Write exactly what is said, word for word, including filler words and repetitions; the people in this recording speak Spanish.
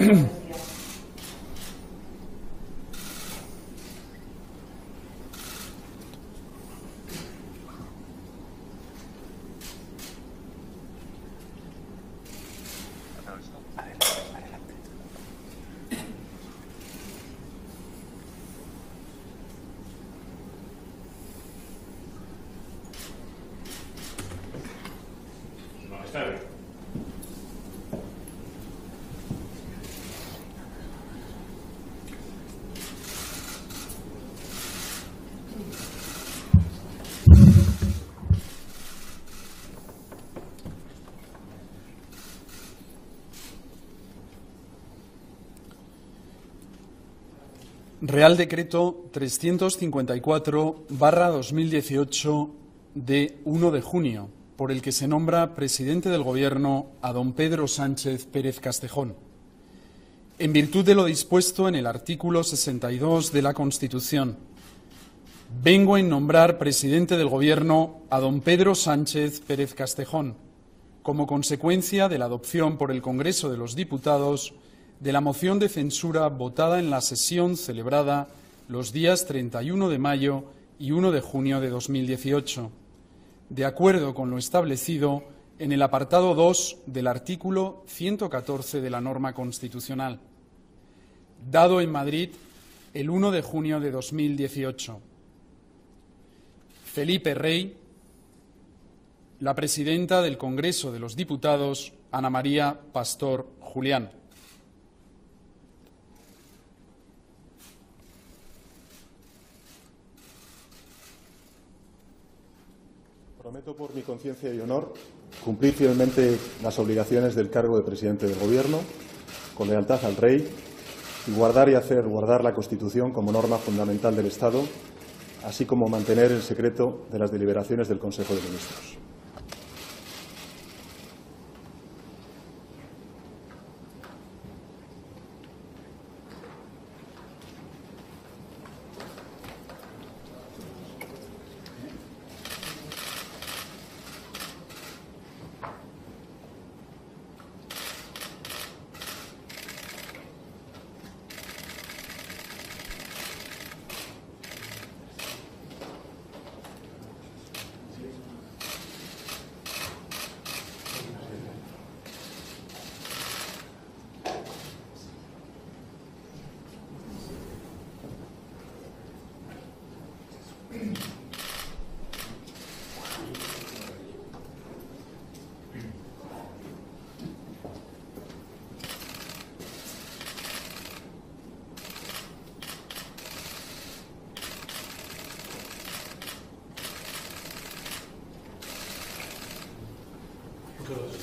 Real Decreto trescientos cincuenta y cuatro barra dos mil dieciocho de uno de junio, por el que se nombra presidente del Gobierno a don Pedro Sánchez Pérez Castejón. En virtud de lo dispuesto en el artículo sesenta y dos de la Constitución, vengo en nombrar presidente del Gobierno a don Pedro Sánchez Pérez Castejón, como consecuencia de la adopción por el Congreso de los Diputados de la moción de censura votada en la sesión celebrada los días treinta y uno de mayo y uno de junio de dos mil dieciocho, de acuerdo con lo establecido en el apartado dos del artículo ciento catorce de la norma constitucional, dado en Madrid el uno de junio de dos mil dieciocho. Felipe Rey, la presidenta del Congreso de los Diputados, Ana María Pastor Julián. Prometo por mi conciencia y honor cumplir fielmente las obligaciones del cargo de presidente del Gobierno, con lealtad al Rey, y guardar y hacer guardar la Constitución como norma fundamental del Estado, así como mantener el secreto de las deliberaciones del Consejo de Ministros. Good.